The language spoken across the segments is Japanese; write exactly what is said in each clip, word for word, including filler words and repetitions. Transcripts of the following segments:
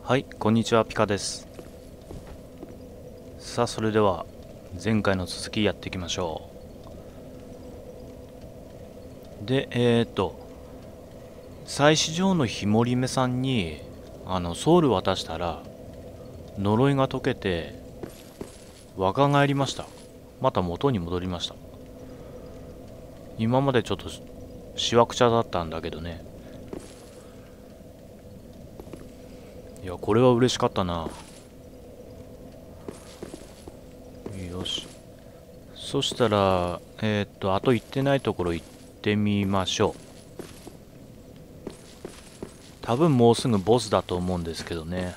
はい、こんにちは、ピカです。さあ、それでは前回の続きやっていきましょう。で、えーと、祭祀場のひもりめさんにあのソウル渡したら呪いが解けて若返りました。また元に戻りました。今までちょっとしわくちゃだったんだけどね。いや、これは嬉しかったな。よし。そしたら、えーっと、あと行ってないところ行ってみましょう。多分もうすぐボスだと思うんですけどね。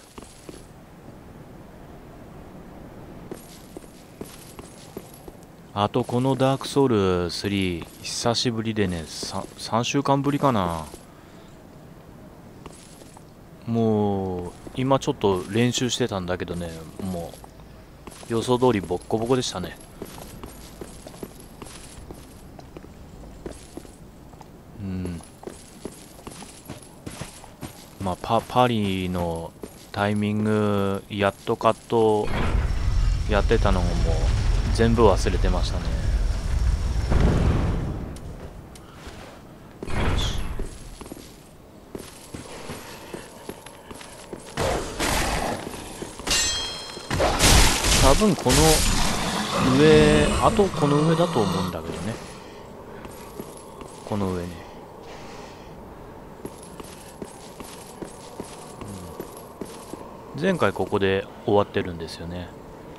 あとこのダークソウルスリー久しぶりでね、 3, さんしゅうかんぶりかな。もう今ちょっと練習してたんだけどね、もう予想通りボッコボコでしたね。うん。まあパパリのタイミングやっとカットやってたのももう全部忘れてましたね。よし。多分この上、あとこの上だと思うんだけどね。この上ね。前回ここで終わってるんですよね。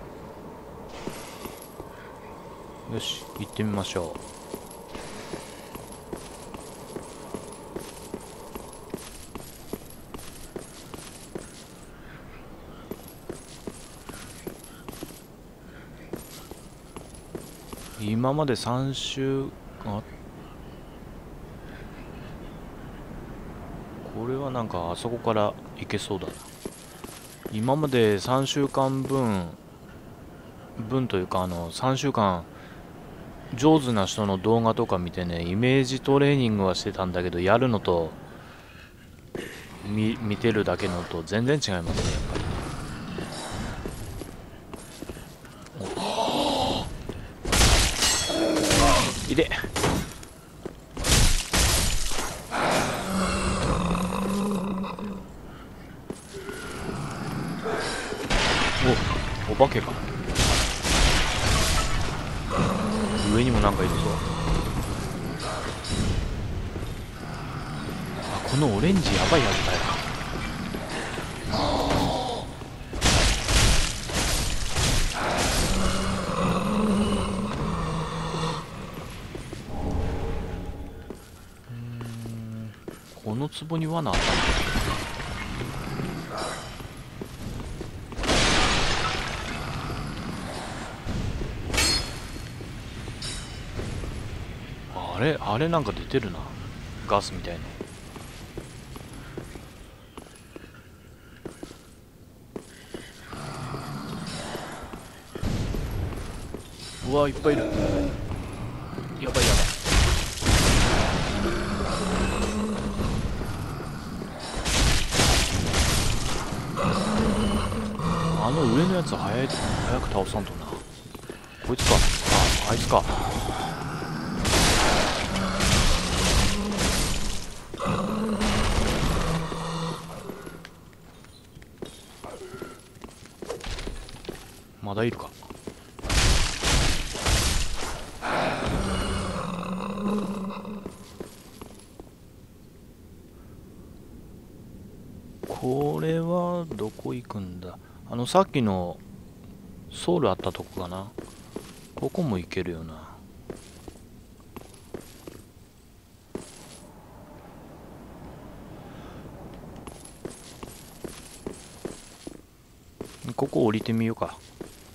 よし、行ってみましょう。今までさん週、あ、これはなんかあそこから行けそうだな。今までさんしゅうかんぶん分というか、あのさんしゅうかん上手な人の動画とか見てね、イメージトレーニングはしてたんだけど、やるのと見見てるだけのと全然違いますね、やっぱり。いで。お、お化けか。上にもなんかいるぞ。あ、このオレンジやばいやつだよ。この壺に罠あったんだ。あれあれなんか出てるな、ガスみたいな。うわ、いっぱいいる。やばいやばい。あの上のやつ早い早く倒さんとな。こいつか。あ、あいつか。まだいるか。これはどこ行くんだ。あのさっきのソウルあったとこかな。ここも行けるよな。ここ降りてみようか。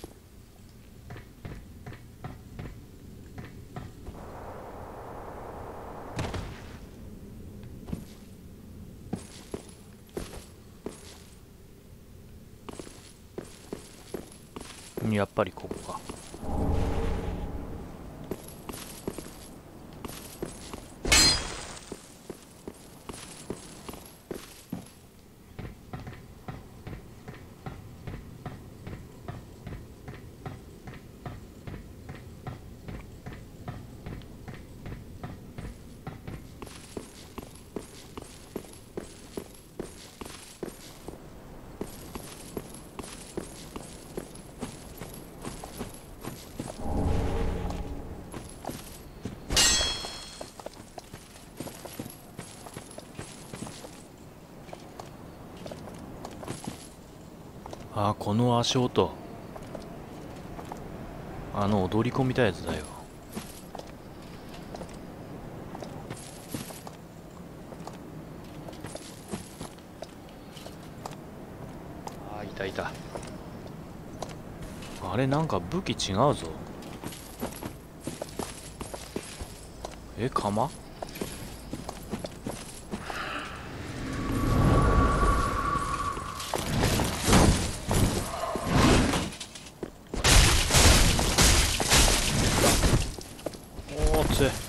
やっぱりここか。 あ、この足音、あの踊り子みたいなやつだよ。あ、いたいた。あれ、なんか武器違うぞ。え、釜？おー、強い。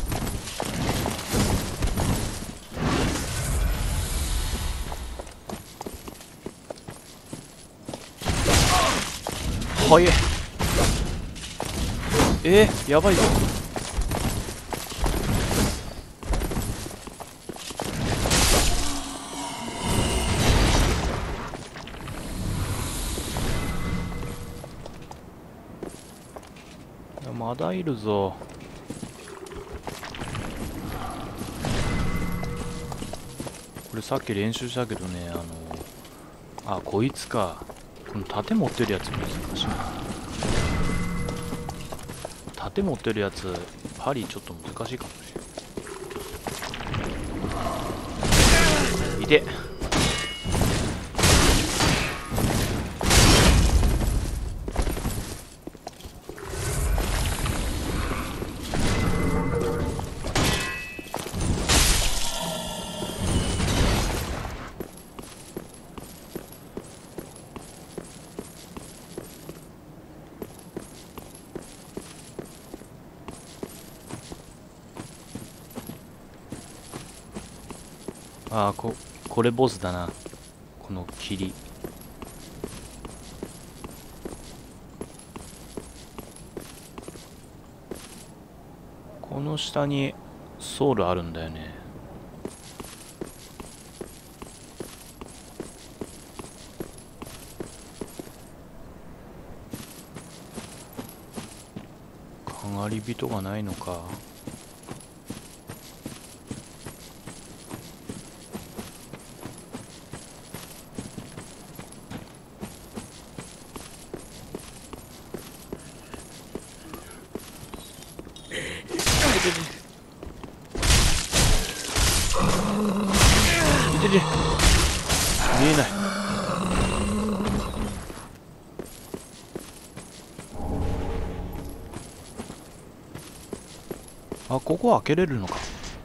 早え。えー、やばいぞ。まだいるぞ。これさっき練習したけどね、あのあ、こいつか。この盾持ってるやつ難しいな。盾持ってるやつパリちょっと難しいかもしれない。いて。ああ、ここれボスだな。この霧。この下にソウルあるんだよね。かがり人がないのか。見えない。あ、ここ開けれるのか。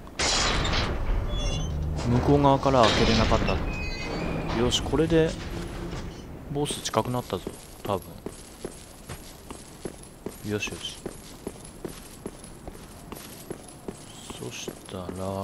向こう側から開けれなかったぞ。よし、これでボス近くなったぞ、多分。よしよし。そしたら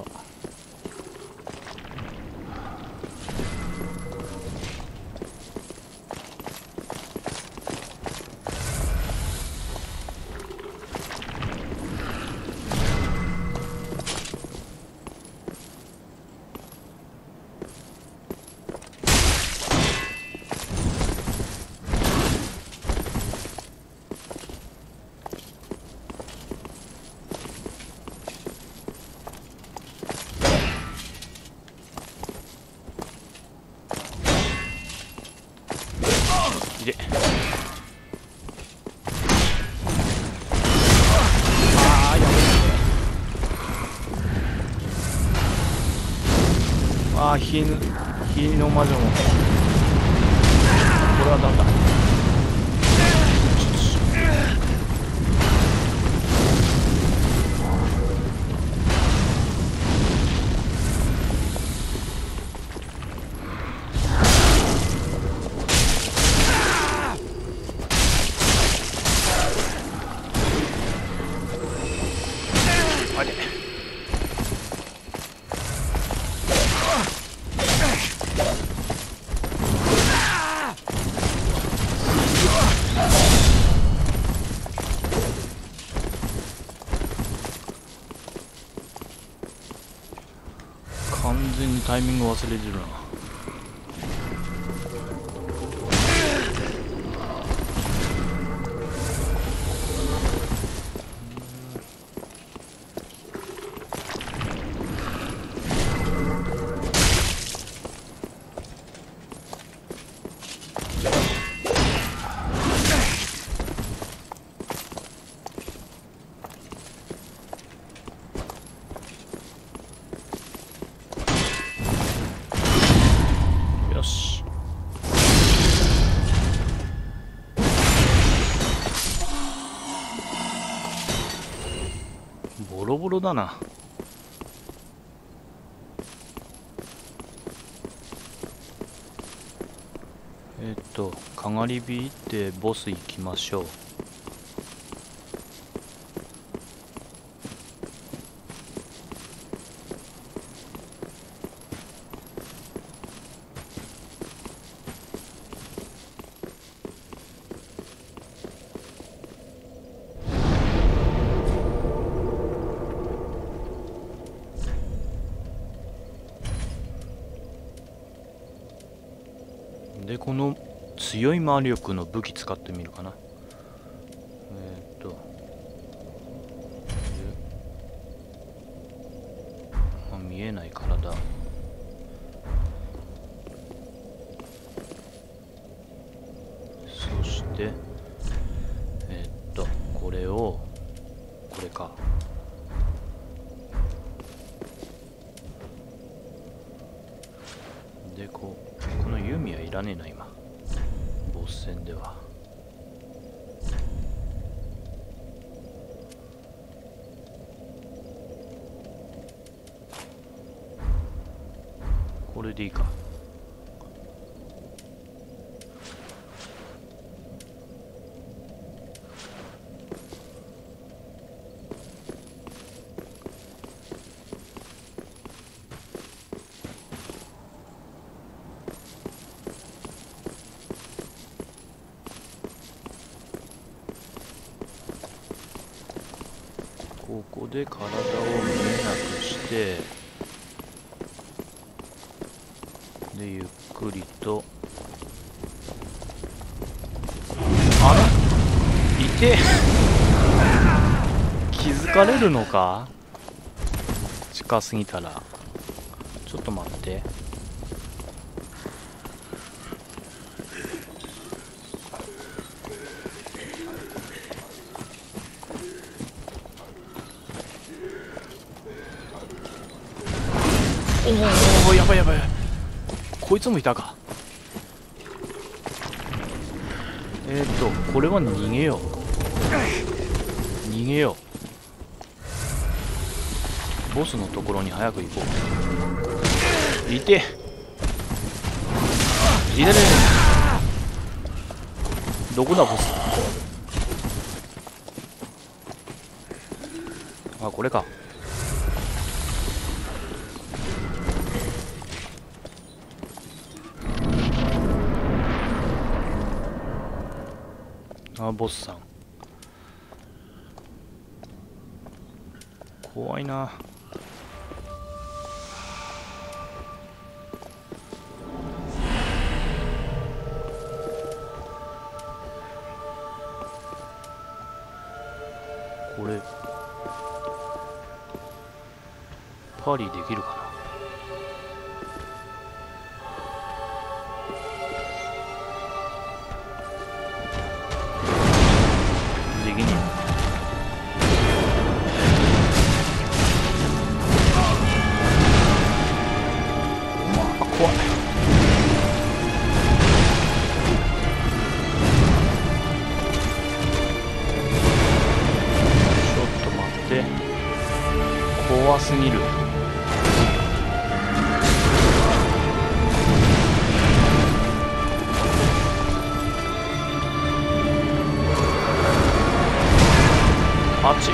で、ああ、やべえ。ああ、火の火の魔女も。これはダメだ。完全にタイミング忘れてるな。 ロだな。えっとかがり火行ってボス行きましょう。でこの強い魔力の武器使ってみるかな。えー、っとあ見えない体。そしてえー、っとこれをこれか。でこうこの弓はいらねえな今ボス戦では。これでいいか。ここで体を見えなくしてでゆっくりと。あれいて気づかれるのか。近すぎたら。ちょっと待って。おおやばいやばい。こいつもいたか。えっとこれは逃げよう逃げよう。ボスのところに早く行こう。いていてね。どこだボス。あこれか。あボスさん怖いな。これパーリーできるかな。怖い。ちょっと待って。怖すぎる。あっち。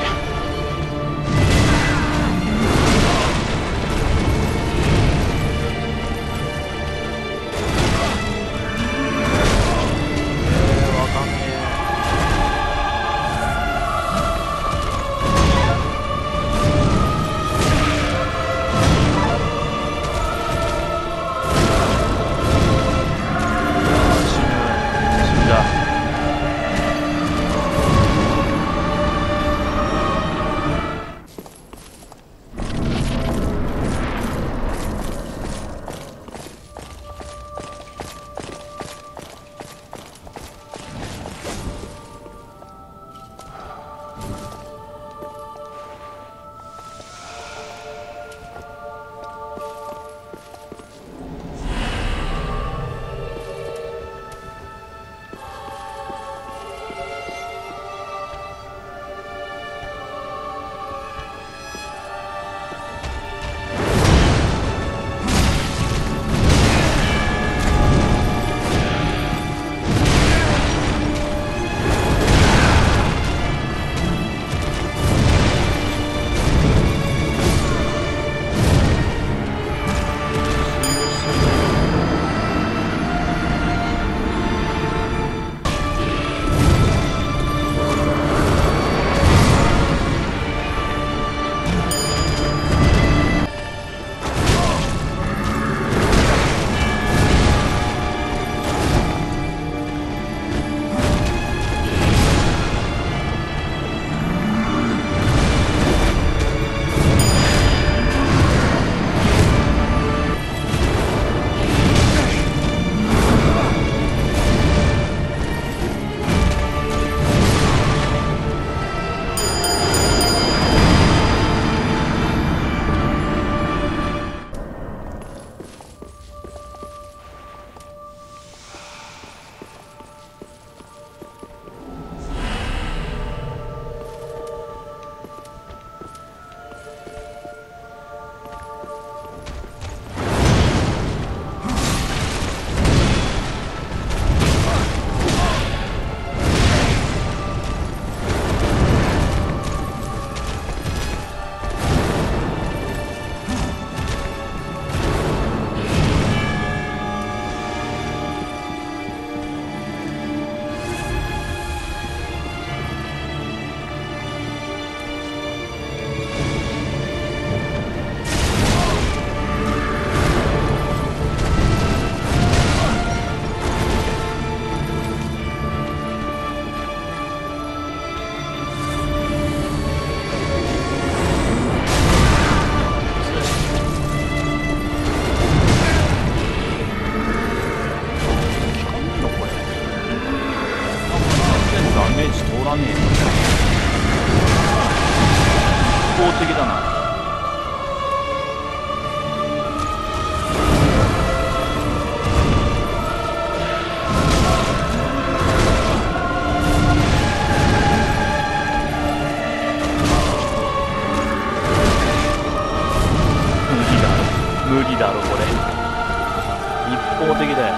無理だろこれ。一方的だよ。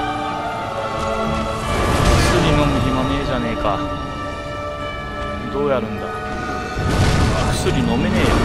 薬飲む暇ねえじゃねえか。どうやるんだ。薬飲めねえよ。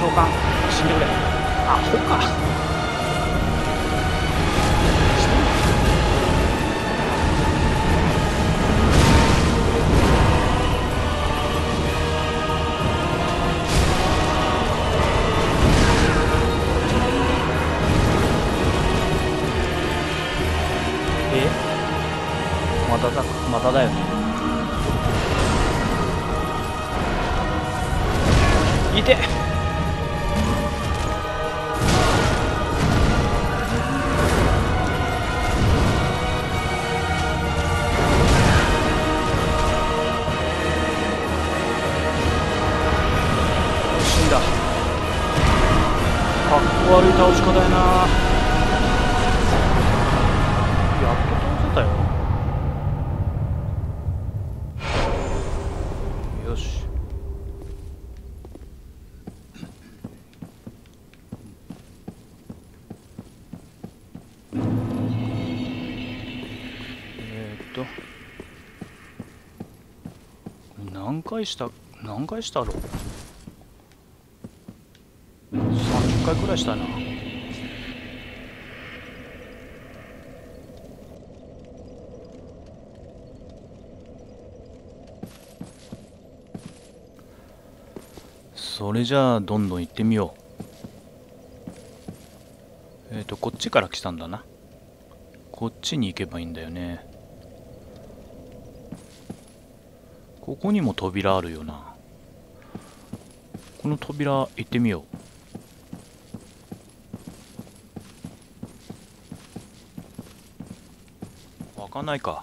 召喚死んでくれ。アホか。えまただまただよね。いて。死んだ。かっこ悪い倒し方やな。やっと倒せたよ。よし。えー、っと何回した何回したろう。さんじゅっかいくらいしたな。それじゃあどんどん行ってみよう。えっとこっちから来たんだな。こっちに行けばいいんだよね。ここにも扉あるよな。この扉行ってみよう。開かないか。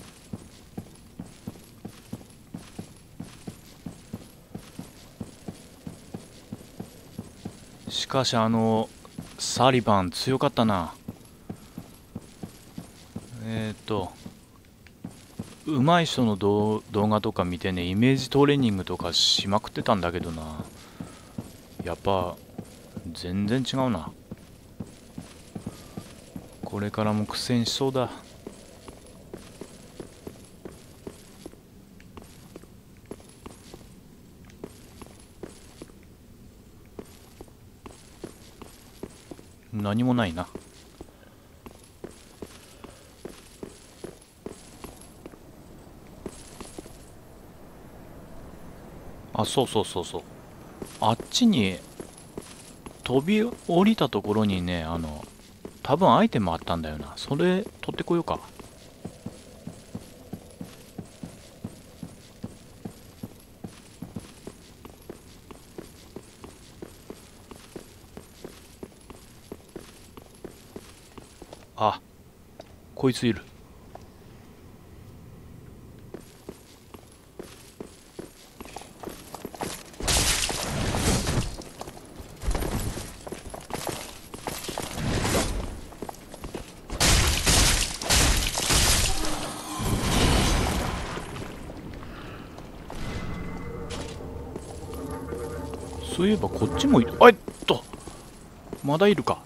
しかしあのサリバン強かったな。えっと上手い人の動画とか見てね、イメージトレーニングとかしまくってたんだけどな、やっぱ全然違うな。これからも苦戦しそうだ。何もないな。あ、そうそうそうそう。あっちに飛び降りたところにね、あの多分アイテムあったんだよな。それ取ってこようか。あ、こいついる。そういえばこっちもいる。あいっとまだいるか。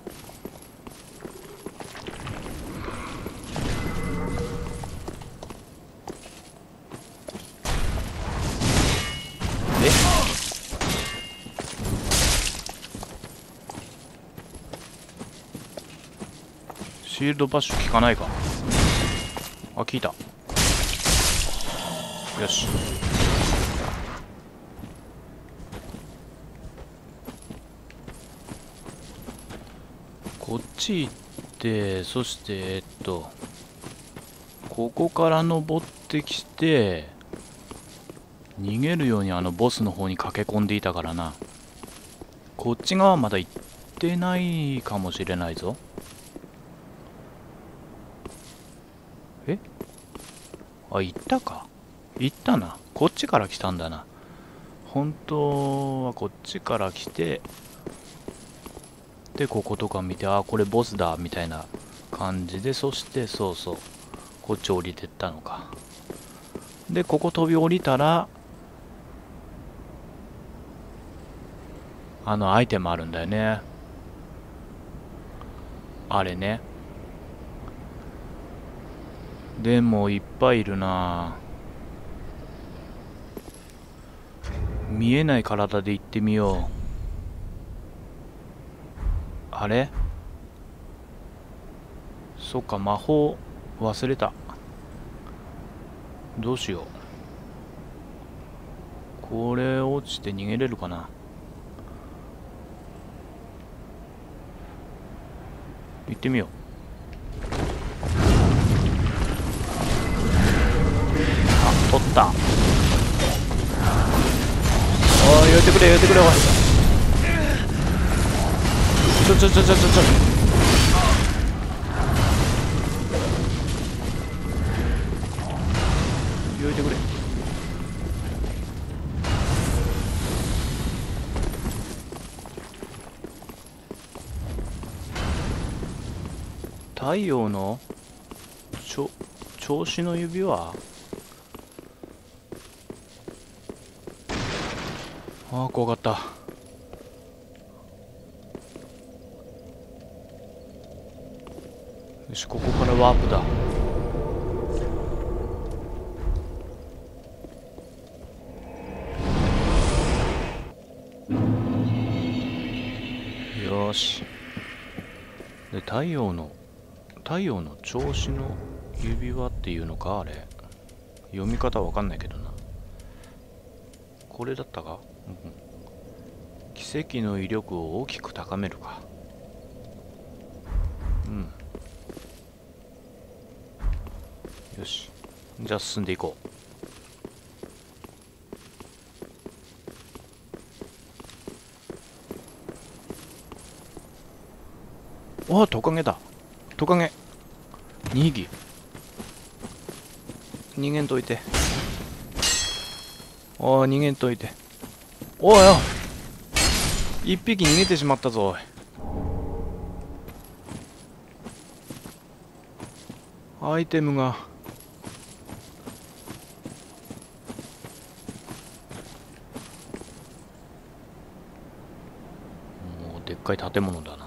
え、シールドバッシュ効かないか。あ、効いた。よし。こっち行って、そしてえっとここから登ってきて逃げるようにあのボスの方に駆け込んでいたからな。こっち側まだ行ってないかもしれないぞ。え、あ、行ったか。行ったな。こっちから来たんだな。本当はこっちから来て、でこことか見て、あ、これボスだみたいな感じで、そしてそうそうこっち降りてったのか。でここ飛び降りたらあのアイテムあるんだよね。あれね。でもいっぱいいるな。見えない体で行ってみよう。 あれ、そっか、魔法忘れた。どうしよう。これ落ちて逃げれるかな。行ってみよう。あ、取った。おい、やってくれやってくれ。おい、ちょちょちょちょちょちょやってくれ。太陽のちょ調子の指輪。ああ、怖かった。よし、ここからワープだ。よし。で、太陽の太陽の調子の指輪っていうのか、あれ。読み方わかんないけどな。これだったか、うん、奇跡の威力を大きく高めるか。うん。よし。じゃあ進んでいこう。おお、トカゲだ。トカゲにひき。逃げんといて。おお、逃げんといて。おいよ、一匹逃げてしまったぞ。アイテムがもうでっかい建物だな。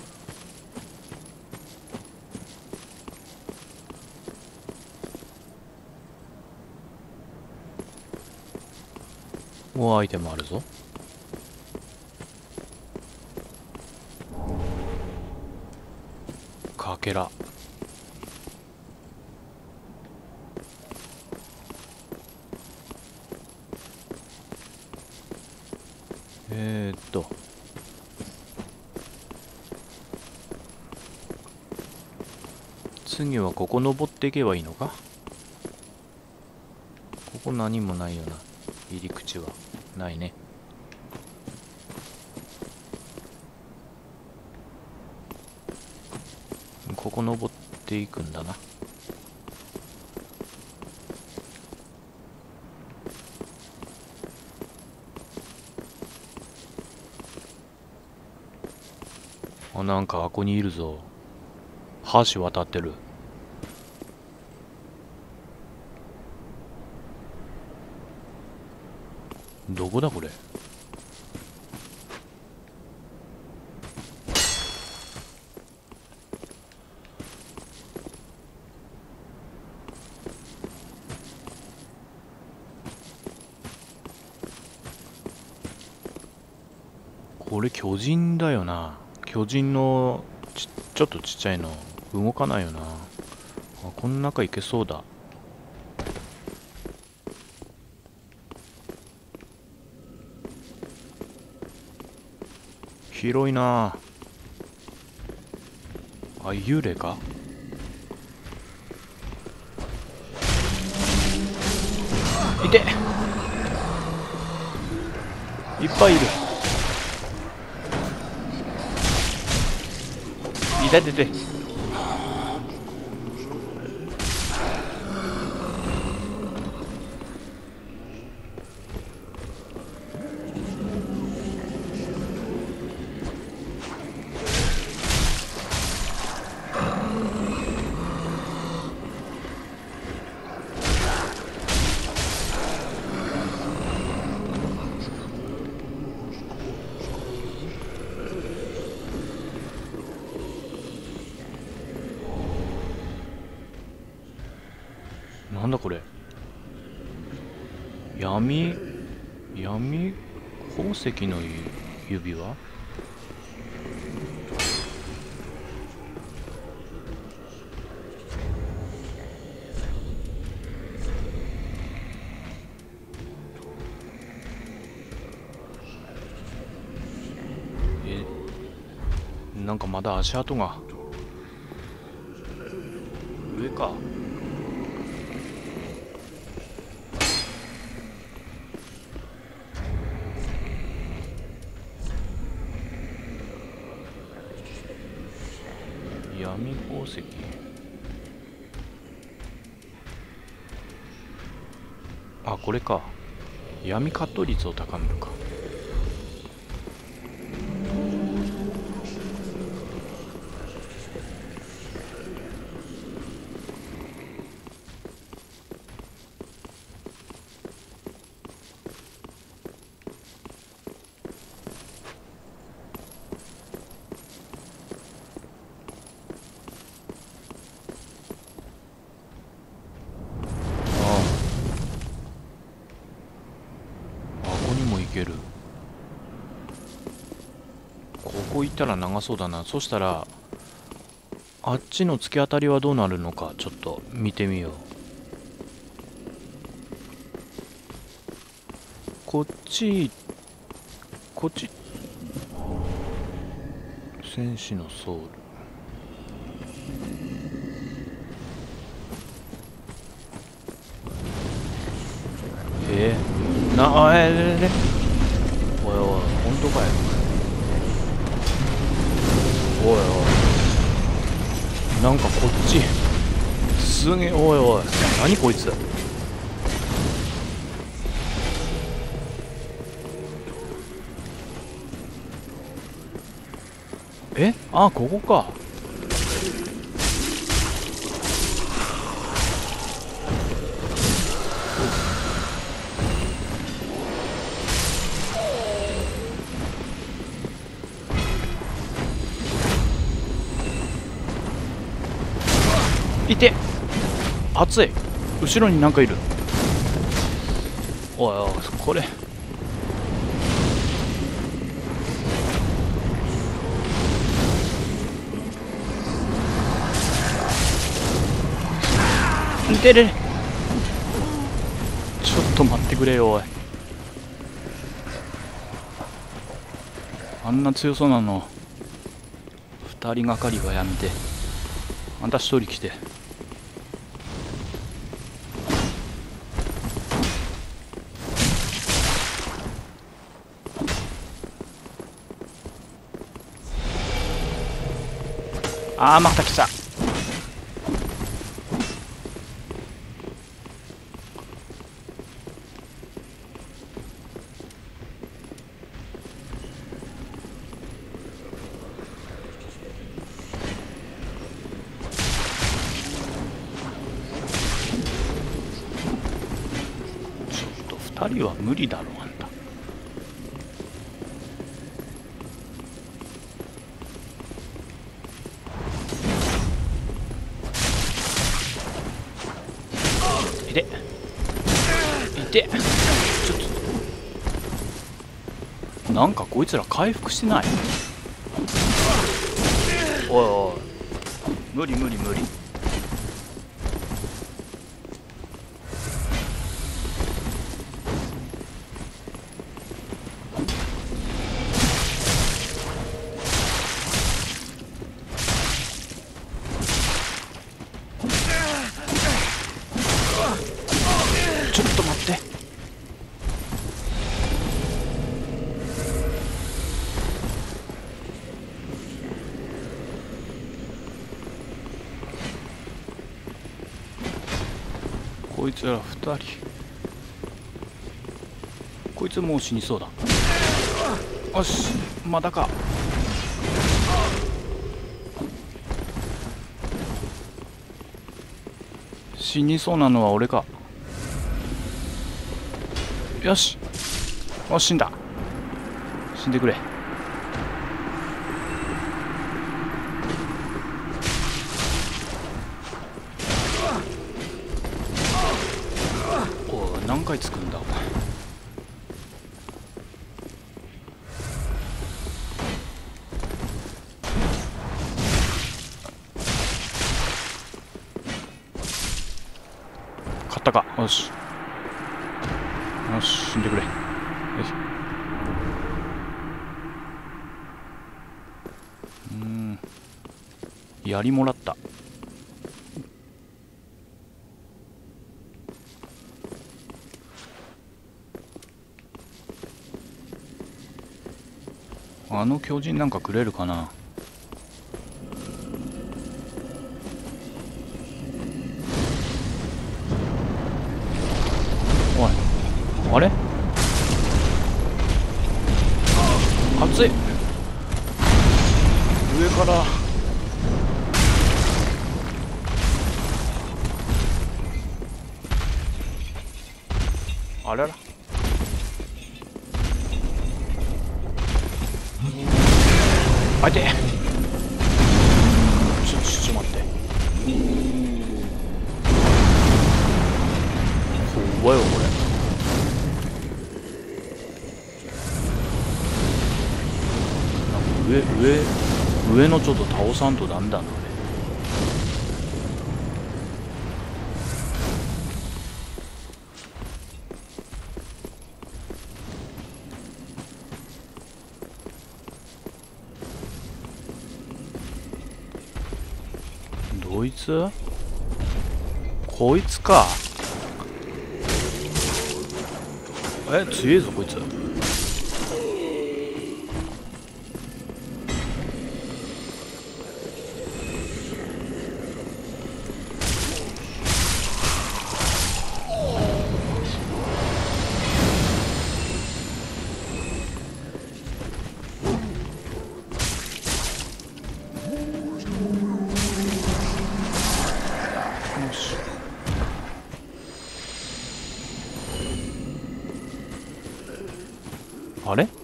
お、アイテムあるぞ。かけら。えー、っと次はここ登っていけばいいのか。ここ何もないよな。入り口はないね。ここ登っていくんだな。あ、なんかあこにいるぞ。橋渡ってる。どこだこれ。これ巨人だよな。巨人のちちょっとちっちゃいの動かないよな。あ、この中行けそうだ。広いな。あ、幽霊か。いて、いっぱいいる。いたてて。なんだこれ。闇闇宝石の指輪。 なんかまだ足跡が。上か。闇宝石。あ、これか。闇カット率を高めるか。ここ行ったら長そうだな。そしたらあっちの突き当たりはどうなるのかちょっと見てみよう。こっちこっち戦士のソウル。えー、なあえれれれおいおい本当かよ。おいおいなんかこっちすげえ。おいおい何こいつ。えあここか。いて熱い。後ろになんかいる。おいおいこれでれれちょっと待ってくれよおい。あんな強そうなの二人がかりはやめてあんた一人来て。あーまた来た。ちょっと二人は無理だろあんた。いていてちょっとなんかこいつら回復してない。おいおい無理無理無理。ちょっと待って。こいつら二人。こいつもう死にそうだ。よしまだか。死にそうなのは俺か。よしお死んだ。死んでくれ。おい何回つくんだお前。勝ったか。よしよし死んでくれ。よしうーん槍もらった。あの巨人なんかくれるかな。おい、あれ熱い。上からあらら、あいて、ちょちょちょ待って、怖いよこれ。上上上のちょっと倒さんとダメだな。こいつこいつか。え、強えぞこいつ。あれ、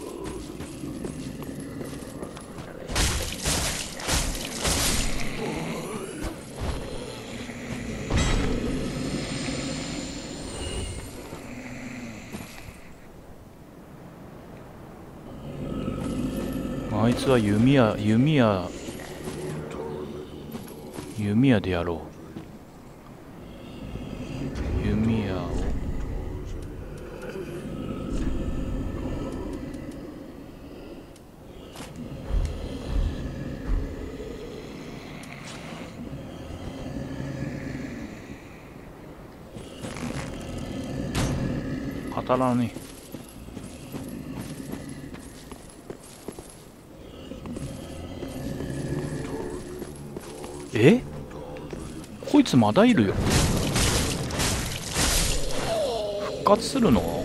あいつは弓矢弓矢弓矢でやろう。弓矢を当たらねえ。え、こいつまだいるよ。復活するの？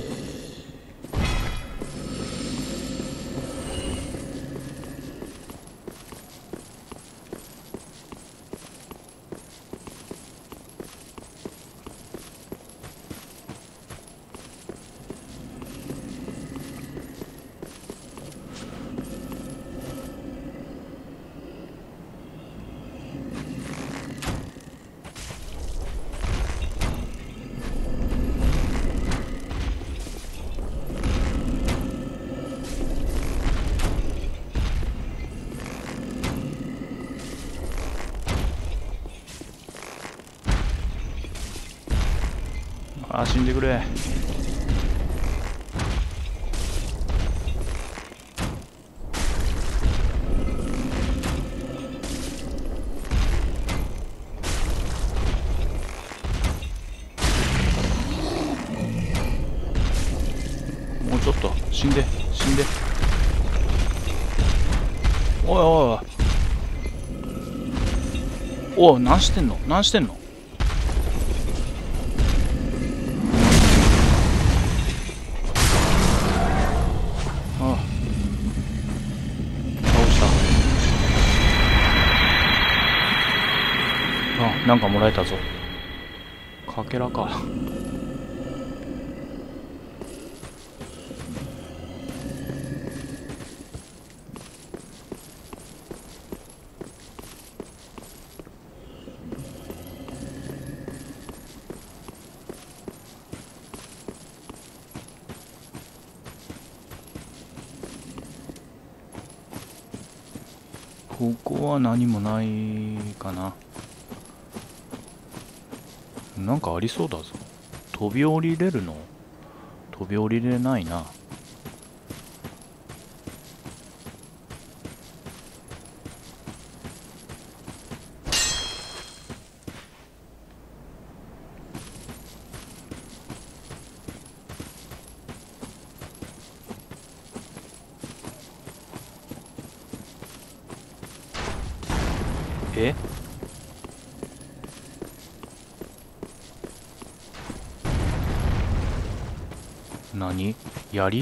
あ、死んでくれ。もうちょっと死んで死んで。おいおいおい、おい、何してんの何してんの。ああ、倒した。あ、なんかもらえたぞ。かけらか。ここは何もないかな。なんかありそうだぞ。飛び降りれるの？飛び降りれないな。 え、何、槍？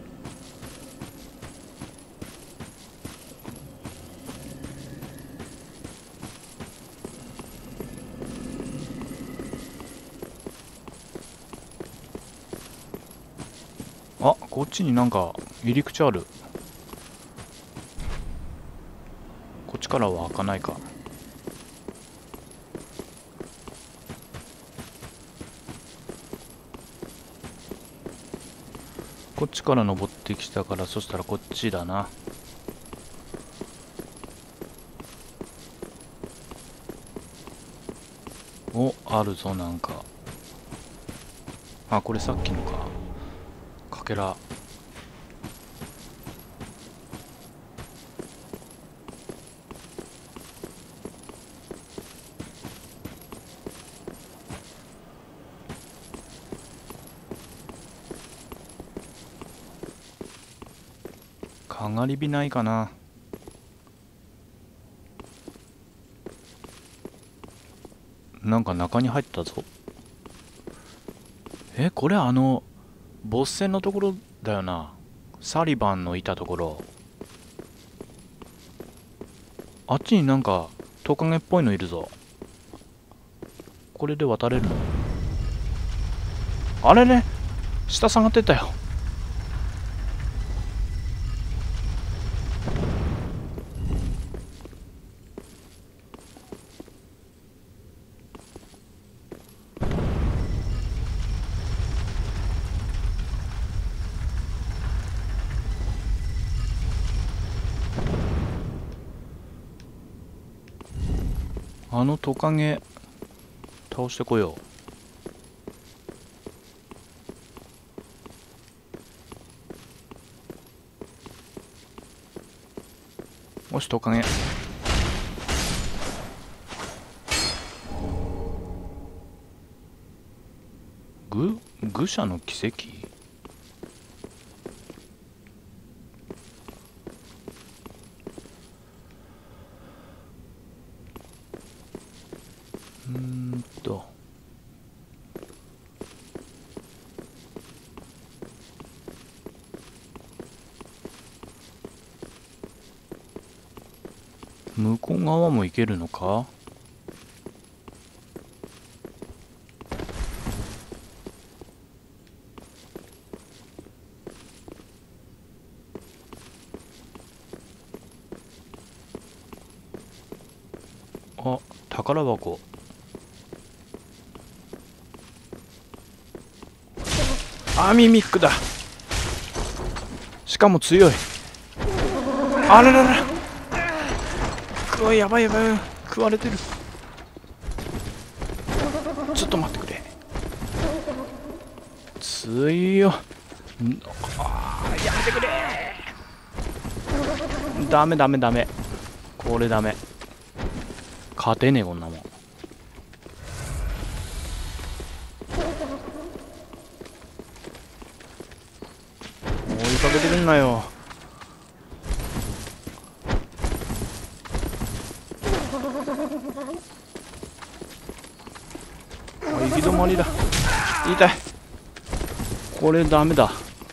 あ、こっちになんか入り口ある。こっちからは開かないか。こっちから登ってきたから、そしたらこっちだな。お、あるぞ、なんか。あ、これさっきのか。かけら。かがり火ないかな。なんか中に入ったぞ。え、これあのボス戦のところだよな。サリバンのいたところ。あっちになんかトカゲっぽいのいるぞ。これで渡れるの？あれね、下下がってったよ。あのトカゲ倒してこよう。もしトカゲ。グ愚者の奇跡？うーんと向こう側も行けるのか？あ、宝箱。あ、ミミックだ。しかも強い。あららら、うわ、やばいやばい、食われてる。ちょっと待ってくれ。強いよ。あー、やめてくれ。ダメダメダメ、これダメ。勝てねえ、こんなもん。追いかけてくんなよ。あ、行き止まりだ。痛い。これダメだ。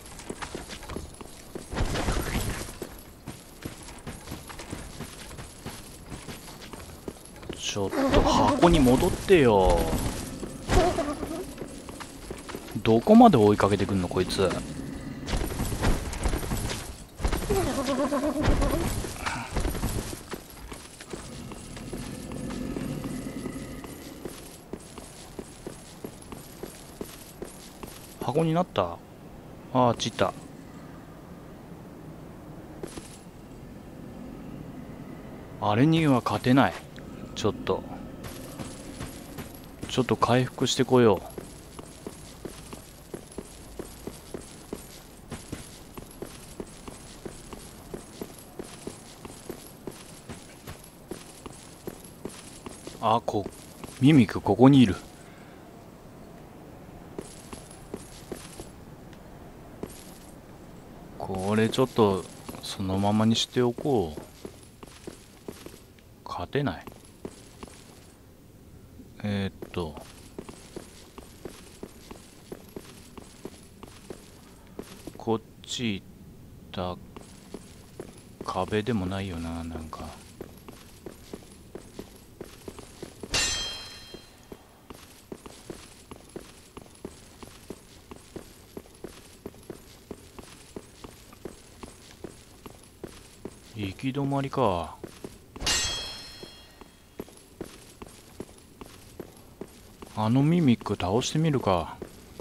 ちょっと箱に戻ってよ。どこまで追いかけてくんのこいつ。箱になった。ああ、散った。あれには勝てない。ちょっとちょっと回復してこよう。あ、こミミクここにいる。これちょっとそのままにしておこう。勝てない。 えー、っとこっち行った壁でもないよな、なんか。行き止まりか。あのミミック倒してみるか。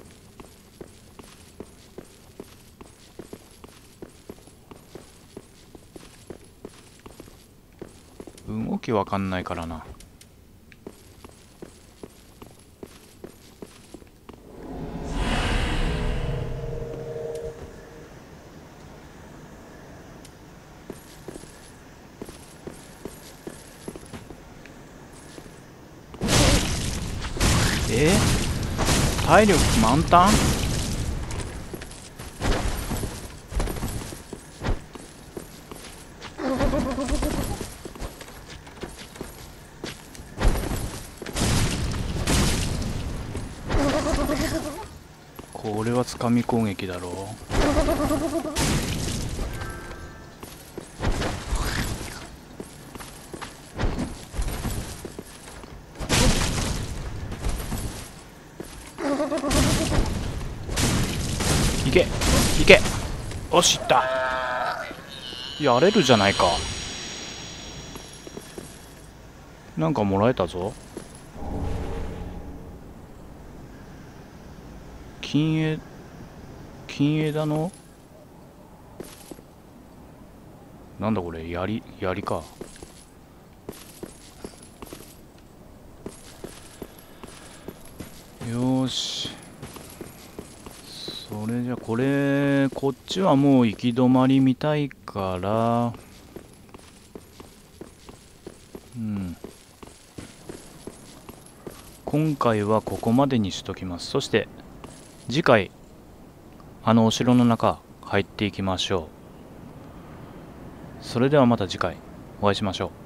動きわかんないからな。え体力満タン？これはつかみ攻撃だろう。いけいけ、おしいった。やれるじゃないか。なんかもらえたぞ。金枝金枝のなんだこれ、槍槍か。よーし、それじゃこれこっちはもう行き止まりみたいから、うん今回はここまでにしときます。そして次回あのお城の中入っていきましょう。それではまた次回お会いしましょう。